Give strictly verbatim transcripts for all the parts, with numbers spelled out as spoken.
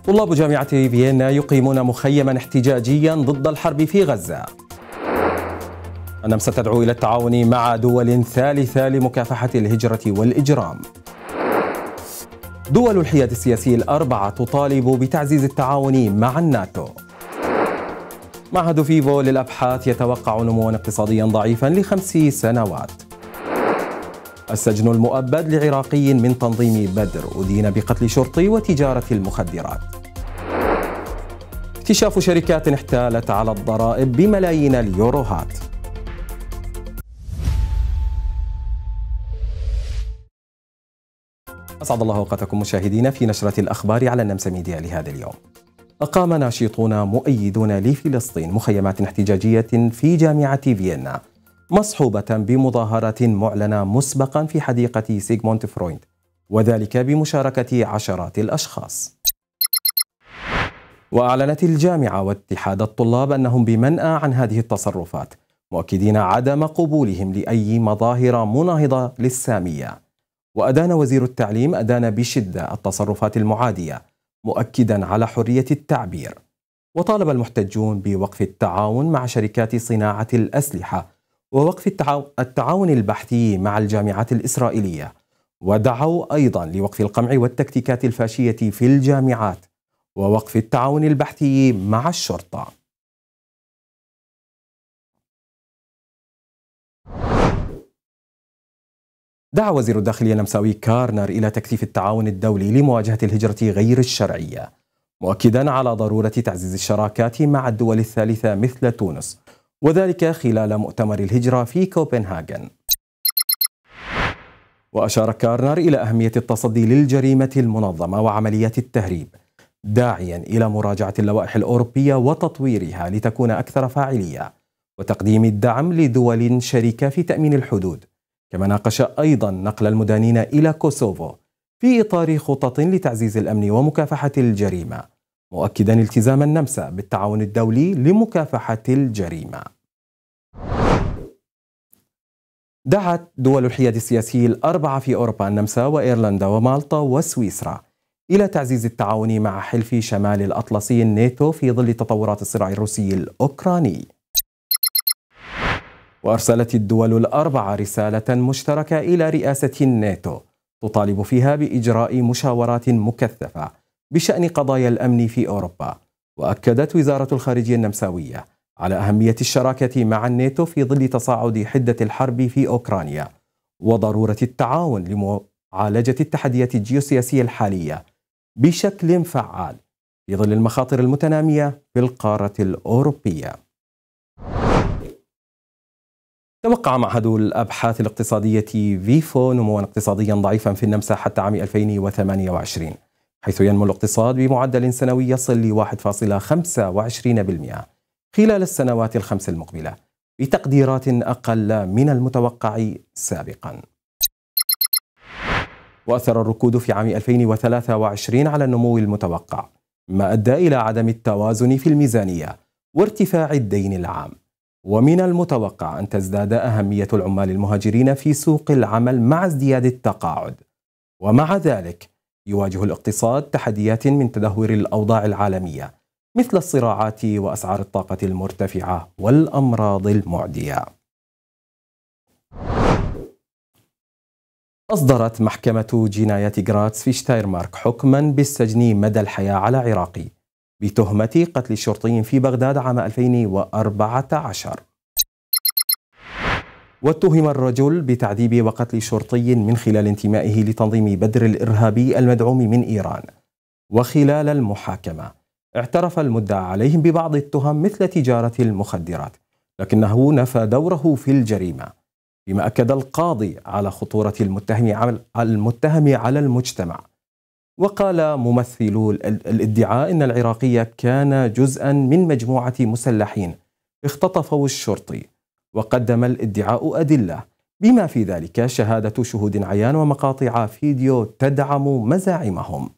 طلاب جامعة فيينا يقيمون مخيما احتجاجيا ضد الحرب في غزة. النمسا تدعو إلى التعاون مع دول ثالثة لمكافحة الهجرة والإجرام. دول الحياد السياسي الأربعة تطالب بتعزيز التعاون مع الناتو. معهد فيفو للأبحاث يتوقع نموا اقتصاديا ضعيفا لخمس سنوات. السجن المؤبد لعراقي من تنظيم بدر أدين بقتل شرطي وتجارة المخدرات. اكتشاف شركات احتالت على الضرائب بملايين اليوروهات. أسعد الله أوقاتكم مشاهدينا في نشرة الأخبار على النمسا ميديا لهذا اليوم. أقام ناشطون مؤيدون لفلسطين مخيمات احتجاجية في جامعة فيينا مصحوبة بمظاهرة معلنة مسبقا في حديقة سيغموند فرويد، وذلك بمشاركة عشرات الأشخاص. وأعلنت الجامعة واتحاد الطلاب أنهم بمنأى عن هذه التصرفات، مؤكدين عدم قبولهم لأي مظاهر مناهضة للسامية. وأدان وزير التعليم أدان بشدة التصرفات المعادية، مؤكدا على حرية التعبير. وطالب المحتجون بوقف التعاون مع شركات صناعة الأسلحة ووقف التعاون البحثي مع الجامعات الإسرائيلية، ودعوا أيضا لوقف القمع والتكتيكات الفاشية في الجامعات ووقف التعاون البحثي مع الشرطة. دعا وزير الداخلية النمساوي كارنر إلى تكثيف التعاون الدولي لمواجهة الهجرة غير الشرعية، مؤكدا على ضرورة تعزيز الشراكات مع الدول الثالثة مثل تونس، وذلك خلال مؤتمر الهجرة في كوبنهاغن. وأشار كارنر إلى أهمية التصدي للجريمة المنظمة وعمليات التهريب، داعيا إلى مراجعة اللوائح الأوروبية وتطويرها لتكون أكثر فاعلية، وتقديم الدعم لدول شريكة في تأمين الحدود. كما ناقش أيضا نقل المدانين إلى كوسوفو في إطار خطط لتعزيز الأمن ومكافحة الجريمة، مؤكدا التزام النمسا بالتعاون الدولي لمكافحة الجريمة. دعت دول الحياد السياسي الأربعة في أوروبا النمسا وإيرلندا ومالطا وسويسرا إلى تعزيز التعاون مع حلف شمال الأطلسي الناتو في ظل تطورات الصراع الروسي الأوكراني. وأرسلت الدول الأربعة رسالة مشتركة إلى رئاسة الناتو تطالب فيها بإجراء مشاورات مكثفة بشأن قضايا الأمن في أوروبا. وأكدت وزارة الخارجية النمساوية على أهمية الشراكة مع الناتو في ظل تصاعد حدة الحرب في أوكرانيا، وضرورة التعاون لمعالجة التحديات الجيوسياسية الحالية بشكل فعال في ظل المخاطر المتنامية في القارة الأوروبية. توقع معهد الأبحاث الاقتصادية فيفو نموا اقتصاديا ضعيفا في النمسا حتى عام ألفين وثمانية وعشرين، حيث ينمو الاقتصاد بمعدل سنوي يصل ل واحد فاصلة خمسة وعشرين بالمئة خلال السنوات الخمس المقبلة، بتقديرات أقل من المتوقع سابقا. وأثر الركود في عام ألفين وثلاثة وعشرين على النمو المتوقع، ما أدى إلى عدم التوازن في الميزانية وارتفاع الدين العام. ومن المتوقع أن تزداد أهمية العمال المهاجرين في سوق العمل مع ازدياد التقاعد. ومع ذلك يواجه الاقتصاد تحديات من تدهور الأوضاع العالمية مثل الصراعات وأسعار الطاقة المرتفعة والأمراض المعدية. أصدرت محكمة جنايات غراتس في شتايرمارك حكما بالسجن مدى الحياة على عراقي بتهمة قتل شرطي في بغداد عام ألفين وأربعة عشر. واتهم الرجل بتعذيب وقتل شرطي من خلال انتمائه لتنظيم بدر الإرهابي المدعوم من إيران. وخلال المحاكمة اعترف المدعى عليهم ببعض التهم مثل تجارة المخدرات، لكنه نفى دوره في الجريمة، بما أكد القاضي على خطورة المتهم على المجتمع. وقال ممثلو الادعاء إن العراقي كان جزءا من مجموعة مسلحين اختطفوا الشرطي، وقدم الادعاء أدلة بما في ذلك شهادة شهود عيان ومقاطع فيديو تدعم مزاعمهم.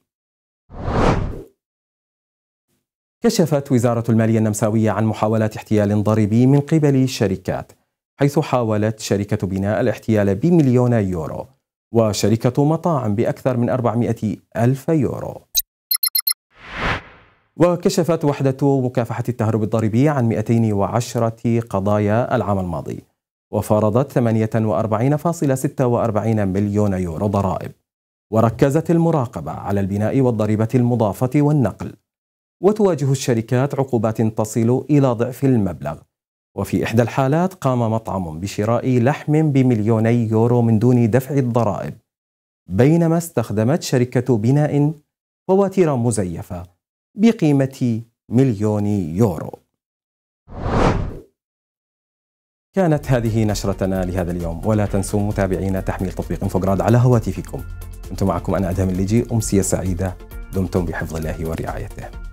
كشفت وزارة المالية النمساوية عن محاولات احتيال ضريبي من قبل الشركات، حيث حاولت شركة بناء الاحتيال بمليون يورو، وشركة مطاعم بأكثر من أربعمئة ألف يورو. وكشفت وحدة مكافحة التهرب الضريبي عن مئتين وعشرة قضايا العام الماضي، وفرضت ثمانية وأربعين فاصلة ستة وأربعين مليون يورو ضرائب. وركزت المراقبة على البناء والضريبة المضافة والنقل، وتواجه الشركات عقوبات تصل إلى ضعف المبلغ. وفي إحدى الحالات قام مطعم بشراء لحم بمليوني يورو من دون دفع الضرائب، بينما استخدمت شركة بناء فواتير مزيفة بقيمة مليون يورو. كانت هذه نشرتنا لهذا اليوم، ولا تنسوا متابعينا تحميل تطبيق انفوغراد على هواتفكم. كنت معكم أنا أدهم الليجي، أمسية سعيدة، دمتم بحفظ الله ورعايته.